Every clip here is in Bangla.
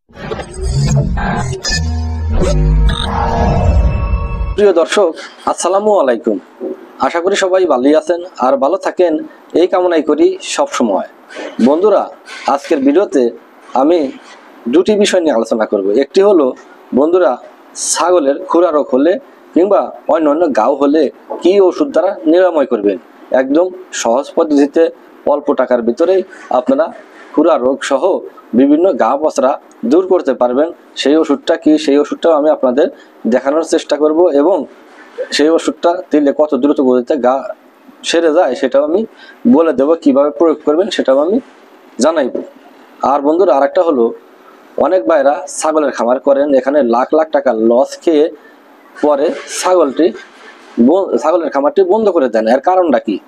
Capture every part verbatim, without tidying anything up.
প্রিয় দর্শক, আসসালামু আলাইকুম। আশা করি সবাই ভালোই আছেন আর ভালো থাকেন, এই কামনাই করি সব সময়। বন্ধুরা, আজকের ভিডিওতে আমি দুটি বিষয় নিয়ে আলোচনা করব। একটি হলো বন্ধুরা, ছাগলের খুরা রোগ হলে কিংবা অন্য অন্য গাও হলে কি ওষুধ দ্বারা নিরাময় করবেন। একদম সহজ পদ্ধতিতে অল্প টাকার ভিতরে আপনারা খুরা রোগ সহ বিভিন্ন গা পচরা দূর করতে পারবেন। সেই ওষুধটা কি, সেই ওষুধটাও আমি আপনাদের দেখানোর চেষ্টা করব এবং সেই ওষুধটা দিলে কত দ্রুত গতিতে গা সেরে যায় সেটাও আমি বলে দেব, কিভাবে প্রয়োগ করবেন সেটাও আমি জানাইব। আর বন্ধুরা, আরেকটা হলো, অনেক ভাইরা ছাগলের খামার করেন, এখানে লাখ লাখ টাকা লস খেয়ে পরে ছাগলটি ছাগলের খামারটি বন্ধ করে দেন। এর কারণটা কি?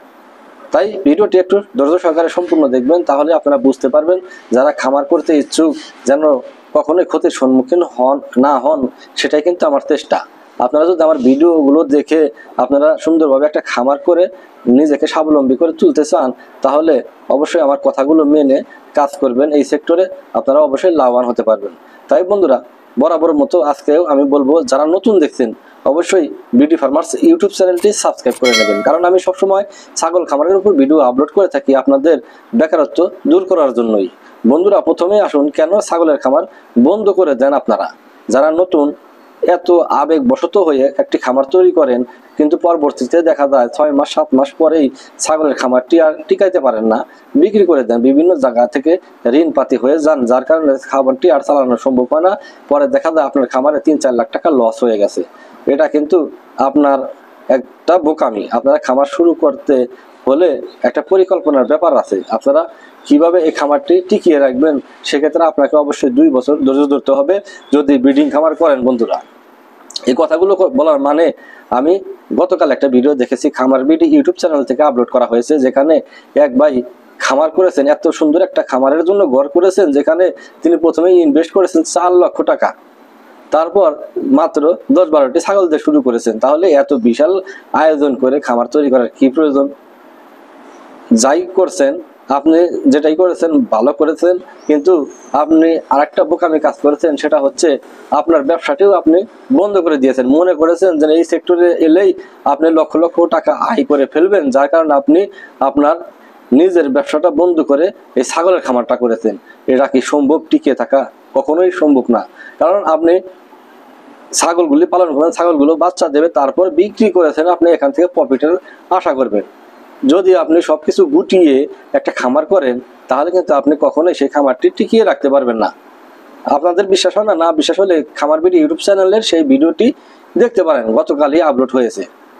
তাই ভিডিওটি একটু ধৈর্য সহকারে সম্পূর্ণ দেখবেন, তাহলে আপনারা বুঝতে পারবেন। যারা খামার করতে ইচ্ছুক যেন কখনোই ক্ষতির সম্মুখীন হন না হন, সেটাই কিন্তু আমার চেষ্টা। আপনারা যদি আমার ভিডিওগুলো দেখে আপনারা সুন্দরভাবে একটা খামার করে নিজেকে স্বাবলম্বী করে তুলতে চান, তাহলে অবশ্যই আমার কথাগুলো মেনে কাজ করবেন। এই সেক্টরে আপনারা অবশ্যই লাভবান হতে পারবেন। তাই বন্ধুরা, বরাবর মতো আজকেও আমি বলবো, যারা নতুন দেখছেন অবশ্যই বিডি ফার্মার্স ইউটিউব চ্যানেলটি সাবস্ক্রাইব করে নেবেন, কারণ আমি সবসময় ছাগল খামারের উপর ভিডিও আপলোড করে থাকি আপনাদের বেকারত্ব দূর করার জন্যই। বন্ধুরা, প্রথমে আসুন, কেন ছাগলের খামার বন্ধ করে দেন আপনারা? যারা নতুন এত আবেগ বশত হয়ে একটি খামার তৈরি করেন, কিন্তু পরবর্তীতে দেখা যায় ছয় মাস সাত মাস পরেই ছাগলের খামারটি আর টিকাইতে পারেন না, বিক্রি করে দেন, বিভিন্ন জায়গা থেকে ঋণ পাতি হয়ে যান, যার কারণে খামারটি আর চালানো সম্ভব হয় না। পরে দেখা যায় আপনার খামারে তিন চার লাখ টাকা লস হয়ে গেছে। এটা কিন্তু আপনার একটা বোকামি। আপনারা খামার শুরু করতে হলে একটা পরিকল্পনার ব্যাপার আছে। আপনারা কিভাবে এই খামারটি টিকিয়ে রাখবেন, সেক্ষেত্রে আপনাকে অবশ্যই দুই বছর ধৈর্য ধরতে হবে যদি ব্রিডিং খামার করেন। বন্ধুরা, এই কথাগুলো বলার মানে, আমি গতকাল একটা ভিডিও দেখেছি, খামার বিডি ইউটিউব চ্যানেল থেকে আপলোড করা হয়েছে, যেখানে এক ভাই খামার করেছেন, এত সুন্দর একটা খামারের জন্য ঘর করেছেন, যেখানে তিনি প্রথমে ইনভেস্ট করেছেন চার লক্ষ টাকা, তারপর মাত্র দশ বারোটি ছাগল দিয়ে শুরু করেছেন। তাহলে এত বিশাল আয়োজন করে খামার তৈরি করার কি প্রয়োজন? যাই করছেন আপনি, যেটাই করেছেন ভালো করেছেন, কিন্তু আপনি আরেকটা বোকামি কাজ করেছেন, সেটা হচ্ছে আপনার ব্যবসাটিও আপনি বন্ধ করে দিয়েছেন। মনে করেছেন যে এই সেক্টরে এলেই আপনি লক্ষ লক্ষ টাকা আয় করে ফেলবেন, যার কারণে আপনি আপনার নিজের ব্যবসাটা বন্ধ করে এই ছাগলের খামারটা করেছেন। এটা কি সম্ভব? টিকে থাকা কখনোই সম্ভব না। কারণ আপনি ছাগলগুলি পালন করেন, ছাগলগুলো বাচ্চা দেবে, তারপর বিক্রি করেছেন, আপনি এখান থেকে প্রফিটের আশা করবেন। যদি আপনি সবকিছু গুটিয়ে একটা খামার করেন, তাহলে কিন্তু আপনি কখনোই সেই খামারটি টিকিয়ে রাখতে পারবেন না। আপনাদের বিশ্বাস হয় না? না বিশ্বাস হলে খামার বিডি ইউটিউব চ্যানেলের সেই ভিডিওটি দেখতে পারেন, গতকালই আপলোড হয়েছে।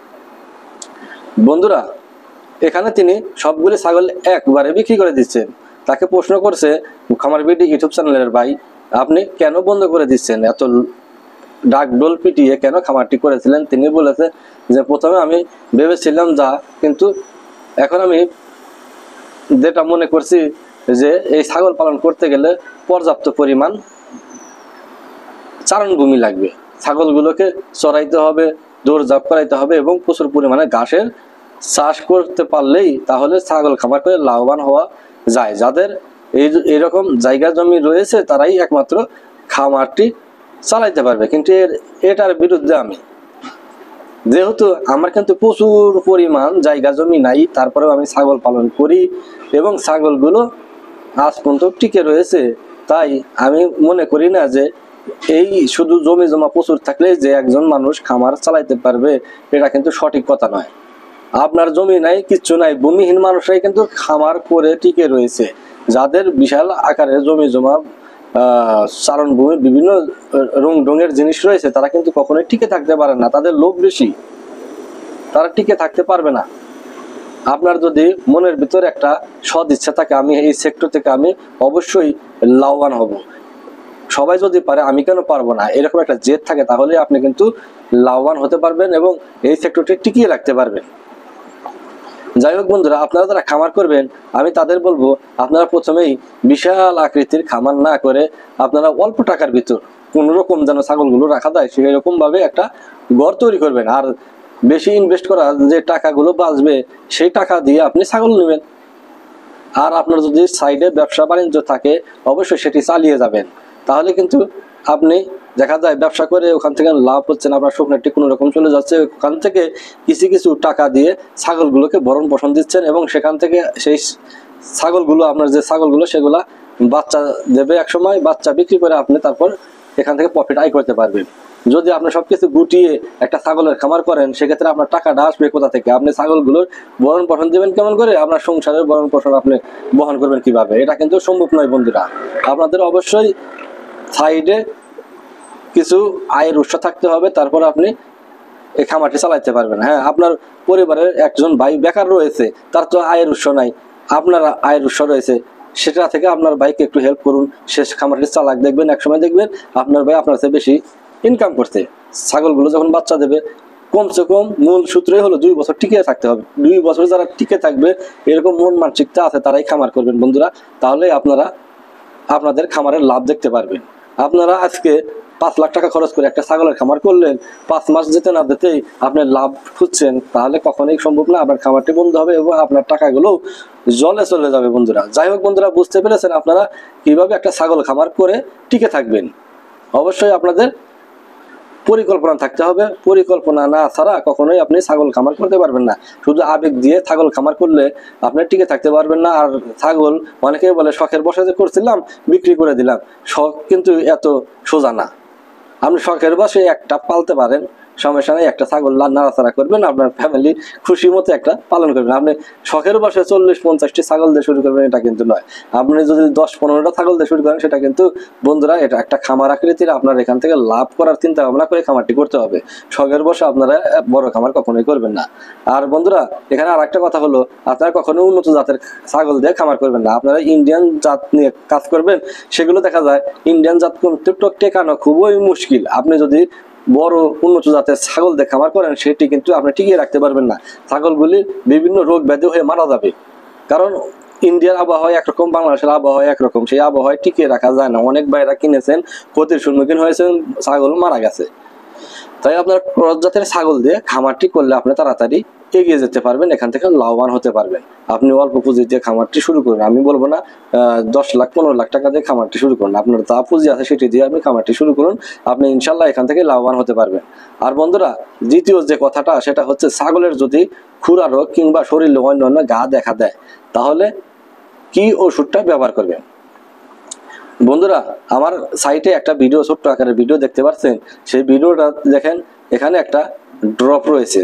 বন্ধুরা, এখানে তিনি সবগুলি ছাগল একবারে বিক্রি করে দিচ্ছেন। তাকে প্রশ্ন করছে খামার বিডি ইউটিউব চ্যানেলের ভাই, আপনি কেন বন্ধ করে দিচ্ছেন? এত ডাক ডোল পিটিয়ে কেন খামারটি করেছিলেন? তিনি বলেছে যে প্রথমে আমি ভেবেছিলাম যা, কিন্তু এখন আমি যেটা মনে করছি যে এই ছাগল পালন করতে গেলে পর্যাপ্ত পরিমাণ চারণভূমি লাগবে, ছাগলগুলোকে চড়াইতে হবে, দৌড়ঝাঁপ করাইতে হবে এবং প্রচুর পরিমাণে ঘাসের চাষ করতে পারলেই তাহলে ছাগল খামার করে লাভবান হওয়া যায়। যাদের এই এরকম জায়গা জমি রয়েছে তারাই একমাত্র খামারটি চালাইতে পারবে, কিন্তু এর এটার বিরুদ্ধে আমি, যেহেতু আমার কিন্তু প্রচুর পরিমাণ জায়গা জমি নাই, তারপরেও আমি ছাগল পালন করি এবং ছাগলগুলো আজ পর্যন্ত টিকে রয়েছে। তাই আমি মনে করি না যে এই শুধু জমি জমা প্রচুর থাকলে যে একজন মানুষ খামার চালাইতে পারবে, এটা কিন্তু সঠিক কথা নয়। আপনার জমি নাই, কিচ্ছু নাই, ভূমিহীন মানুষরাই কিন্তু খামার করে টিকে রয়েছে। যাদের বিশাল আকারের জমি জমা, চারণভূমি, বিভিন্ন রং রঙের জিনিস রয়েছে, তারা কিন্তু কখনোই টিকে থাকতে পারে না। তাদের লোভ বেশি, তারা টিকে থাকতে পারবে না। আপনার যদি মনের ভিতরে একটা সৎ ইচ্ছা থাকে, আমি এই সেক্টর থেকে আমি অবশ্যই লাভবান হব, সবাই যদি পারে আমি কেন পারবো না, এরকম একটা জেদ থাকে, তাহলে আপনি কিন্তু লাভবান হতে পারবেন এবং এই সেক্টরটি টিকিয়ে রাখতে পারবেন। যাই হোক বন্ধুরা, আপনারা যারা খামার করবেন, আমি তাদের বলবো, আপনারা প্রথমেই বিশাল আকৃতির খামার না করে আপনারা অল্প টাকার ভিতর কোন রকম যেন ছাগলগুলো রাখা যায় সেই রকম ভাবে একটা ঘর তৈরি করবেন। আর বেশি ইনভেস্ট করা যে টাকাগুলো বাঁচবে, সেই টাকা দিয়ে আপনি ছাগল নেবেন। আর আপনার যদি সাইডে ব্যবসা বাণিজ্য থাকে, অবশ্যই সেটি চালিয়ে যাবেন। তাহলে কিন্তু আপনি দেখা যায় ব্যবসা করে ওখান থেকে লাভ হচ্ছে না, আপনার শুকনাটি কোনো রকম চলে যাচ্ছে, ওখান থেকে কিছু কিছু টাকা দিয়ে ছাগলগুলোকে ভরণ পোষণ দিচ্ছেন এবং সেখান থেকে সেই ছাগলগুলো আপনার যে ছাগলগুলো সেগুলা বাচ্চা দেবে এক সময়, বাচ্চা বিক্রি করে আপনি তারপর এখান থেকে প্রফিট আয় করতে পারবেন। যদি আপনি সবকিছু গুটিয়ে একটা ছাগলের খামার করেন সেক্ষেত্রে আপনার টাকাটা আসবে কোথা থেকে? আপনি ছাগলগুলোর ভরণ পোষণ দেবেন কেমন করে? আপনার সংসারের ভরণ পোষণ আপনি বহন করবেন কিভাবে? এটা কিন্তু সম্ভব নয় বন্ধুরা। আপনাদের অবশ্যই সাইডে কিছু আয়ের উৎস থাকতে হবে, তারপর আপনি এই খামারটি চালাইতে পারবেন। হ্যাঁ, আপনার পরিবারের একজন ভাই বেকার রয়েছে, তার তো আয়ের উৎস নাই, আপনার আয়ের উৎস রয়েছে, সেটা থেকে আপনার ভাইকে একটু হেল্প করুন, শেষ খামারটি চালাক, দেখবেন একসময় দেখবেন আপনার ভাই আপনার চেয়ে বেশি ইনকাম করতে। ছাগলগুলো যখন বাচ্চা দেবে কমসে কম মূল সূত্রই হলো দুই বছর টিকে থাকতে হবে। দুই বছর যারা টিকে থাকবে এরকম মন মানসিকতা আছে তারাই খামার করবেন বন্ধুরা, তাহলে আপনারা আপনাদের খামারের লাভ দেখতে পারবেন। আপনারা আজকে পাঁচ লাখ টাকা খরচ করে একটা ছাগলের খামার করলেন, পাঁচ মাস যেতে না যেতেই আপনি লাভ খুঁজছেন, তাহলে কখনোই সম্ভব না। আপনার খামারটি বন্ধ হবে এবং আপনার টাকাগুলো জলে চলে যাবে বন্ধুরা। যাই হোক বন্ধুরা, বুঝতে পেরেছেন আপনারা কিভাবে একটা ছাগল খামার করে টিকে থাকবেন। অবশ্যই আপনাদের পরিকল্পনা থাকতে হবে, পরিকল্পনা না ছাড়া কখনোই আপনি ছাগল খামার করতে পারবেন না। শুধু আবেগ দিয়ে ছাগল খামার করলে আপনি টিকে থাকতে পারবেন না। আর ছাগল অনেকেই বলে শখের বসে যে করছিলাম বিক্রি করে দিলাম, শখ কিন্তু এত সোজা না। আপনি শখের বসে একটা পালতে পারেন, সমস্যা নেই, একটা ছাগল নাড়াচাড়া করবেন, আপনার ফ্যামিলি খুশি মতো একটা পালন করবেন। আপনি শখের বসে চল্লিশ পঞ্চাশটি ছাগল দিয়ে শুরু করবেন, এটা কিন্তু নয়। আপনি যদি দশ পনেরোটা ছাগল দিয়ে শুরু করেন সেটা কিন্তু বন্ধুরা এটা একটা খামার আকৃতির, আপনার এখান থেকে লাভ করার চিন্তা ভাবনা করে খামারটি করতে হবে। শখের বসে আপনারা বড় খামার কখনোই করবেন না। আর বন্ধুরা এখানে আর একটা কথা হলো, আপনারা কখনো উন্নত জাতের ছাগল দিয়ে খামার করবেন না। আপনারা ইন্ডিয়ান জাত নিয়ে কাজ করবেন, সেগুলো দেখা যায় ইন্ডিয়ান জাত কিন্তু টেকানো খুবই মুশকিল। আপনি যদি বড় উন্নত জাতের ছাগল দিয়ে খামার করেন সেটি কিন্তু আপনি টিকিয়ে রাখতে পারবেন না। ছাগলগুলি বিভিন্ন রোগ ব্যাধি হয়ে মারা যাবে, কারণ ইন্ডিয়ার আবহাওয়া একরকম, বাংলাদেশের আবহাওয়া একরকম, সেই আবহাওয়ায় টিকিয়ে রাখা যায় না। অনেক ভাইরা কিনেছেন, ক্ষতির সম্মুখীন হয়েছেন, ছাগল মারা গেছে। তাই আপনার ক্রস জাতের ছাগল দিয়ে খামারটি করলে আপনি তাড়াতাড়ি এগিয়ে যেতে পারবেন, এখান থেকে লাভবান হতে পারবেন। আপনি অল্প পুঁজি দিয়ে খামারটি শুরু করুন, আমি বলবো না দশ লাখ পনেরো লাখ টাকা দিয়ে খামারটি শুরু করুন, আপনার যা পুঁজি আছে সেটি দিয়ে আপনি খামারটি শুরু করুন, আপনি ইনশাল্লাহ এখান থেকে লাভবান হতে পারবেন। আর বন্ধুরা দ্বিতীয় যে কথাটা সেটা হচ্ছে, ছাগলের যদি খুরা রোগ কিংবা শরীরে অন্যান্য গা দেখা দেয় তাহলে কি ওষুধটা ব্যবহার করবেন? বন্ধুরা আমার সাইটে একটা ভিডিও, ছোট্ট আকারের ভিডিও দেখতে পাচ্ছেন, সেই ভিডিওটা দেখেন, এখানে একটা ড্রপ রয়েছে,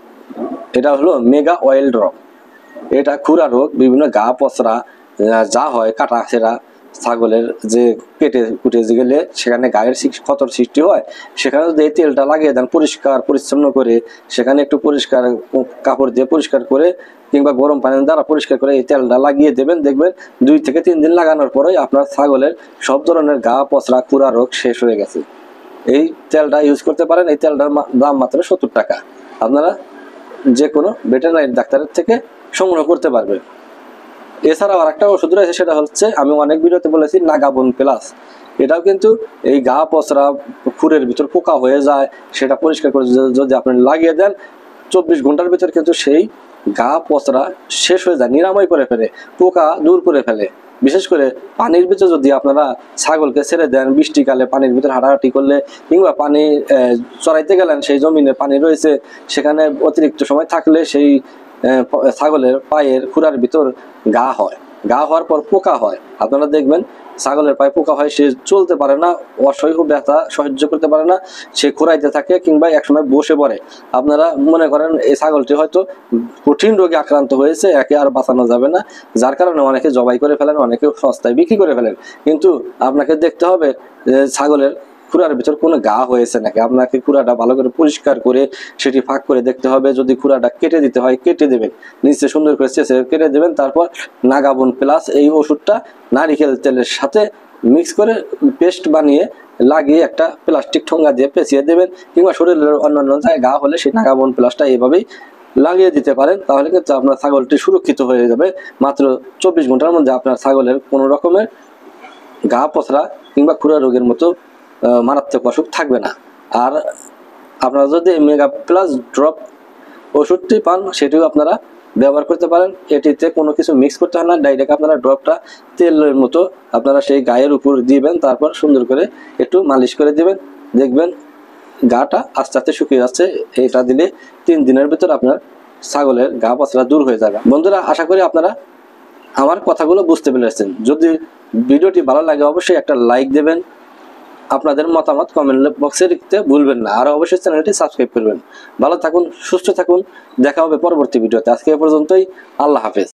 এটা হলো মেগা অয়েল ড্রপ। এটা খুরা রোগ, বিভিন্ন গা পচরা যা হয়, কাটা ছেঁড়া ছাগলের যে কেটে কুটে গেলে সেখানে গায়ের ক্ষতর সৃষ্টি হয়, সেখানে যদি এই তেলটা লাগিয়ে দেন পরিষ্কার পরিচ্ছন্ন করে, সেখানে একটু পরিষ্কার কাপড় দিয়ে পরিষ্কার করে কিংবা গরম পানির দ্বারা পরিষ্কার করে এই তেলটা লাগিয়ে দেবেন, দেখবেন দুই থেকে তিন দিন লাগানোর পরেই আপনার ছাগলের সব ধরনের গা পচরা খুরা রোগ শেষ হয়ে গেছে। এই তেলটা ইউজ করতে পারেন। এই তেলটার দাম মাত্র সত্তর টাকা, আপনারা যে কোনো ভেটেরিনারি ডাক্তারের থেকে সংগ্রহ করতে পারবেন। এছাড়াও আর একটা ওষুধ রয়েছে, সেটা হচ্ছে আমি অনেক ভিডিওতে বলেছি নাগাবন প্লাস। এটাও কিন্তু এই গা পচরা খুরের ভিতর পোকা হয়ে যায়, সেটা পরিষ্কার করে যদি আপনি লাগিয়ে দেন চব্বিশ ঘন্টার ভিতর কিন্তু সেই গা পচরা শেষ হয়ে যায়, নিরাময় করে ফেলে, পোকা দূর করে ফেলে। বিশেষ করে পানির ভিতরে যদি আপনারা ছাগলকে ছেড়ে দেন, বৃষ্টিকালে পানির ভিতরে হাঁটাহাঁটি করলে কিংবা পানি চড়াইতে গেলেন, সেই জমিনে পানি রয়েছে, সেখানে অতিরিক্ত সময় থাকলে সেই ছাগলের পায়ের খুরার ভিতর গা হয়, গা হওয়ার পর পোকা হয়। আপনারা দেখবেন ছাগলের পায়ে পোকা হয়, সে চলতে পারে না, অসহ্য ব্যথা সহ্য করতে পারে না, সে খোঁড়াইতে থাকে কিংবা একসময় বসে পড়ে। আপনারা মনে করেন এই ছাগলটি হয়তো কঠিন রোগে আক্রান্ত হয়েছে, একে আর বাঁচানো যাবে না, যার কারণে অনেকে জবাই করে ফেলেন, অনেকে সস্তায় বিক্রি করে ফেলেন। কিন্তু আপনাকে দেখতে হবে যে ছাগলের খুরার ভিতর কোনো গা হয়েছে নাকি। আপনাকে খুরাটা ভালো করে পরিষ্কার করে সেটি ফাঁক করে দেখতে হবে। যদি খুরাটা কেটে দিতে হয় কেটে দেবেন, নিচে সুন্দর করে চেঁচে কেটে দেবেন। তারপর নাগাবন প্লাস এই ওষুধটা নারিকেল তেলের সাথে মিক্স করে পেস্ট বানিয়ে লাগিয়ে একটা প্লাস্টিক ঠোঙ্গা দিয়ে পেঁচিয়ে দেবেন, কিংবা শরীরের অন্যান্য জায়গায় গা হলে সেই নাগাবন প্লাসটা এইভাবেই লাগিয়ে দিতে পারেন। তাহলে কিন্তু আপনার ছাগলটি সুরক্ষিত হয়ে যাবে। মাত্র চব্বিশ ঘন্টার মধ্যে আপনার ছাগলের কোনো রকমের গা পচরা কিংবা খুরা রোগের মতো মারাত্মক অসুখ থাকবে না। আর আপনারা যদি মেগা প্লাস ড্রপ ওষুধটি পান, সেটিও আপনারা ব্যবহার করতে পারেন। এটিতে কোনো কিছু মিক্স করতে হয় না, ডাইরেক্ট আপনারা ড্রপটা তেলের মতো আপনারা সেই গায়ের উপর দিবেন, তারপর সুন্দর করে একটু মালিশ করে দিবেন, দেখবেন গাটা আস্তে আস্তে শুকিয়ে যাচ্ছে। এটা দিলে তিন দিনের ভিতর আপনার ছাগলের গা পচরা দূর হয়ে যাবে। বন্ধুরা, আশা করি আপনারা আমার কথাগুলো বুঝতে পেরেছেন। যদি ভিডিওটি ভালো লাগে অবশ্যই একটা লাইক দেবেন, আপনাদের মতামত কমেন্ট বক্সে লিখতে ভুলবেন না, আর অবশ্যই চ্যানেলটি সাবস্ক্রাইব করবেন। ভালো থাকুন, সুস্থ থাকুন, দেখা হবে পরবর্তী ভিডিওতে। আজকে এ পর্যন্তই, আল্লাহ হাফেজ।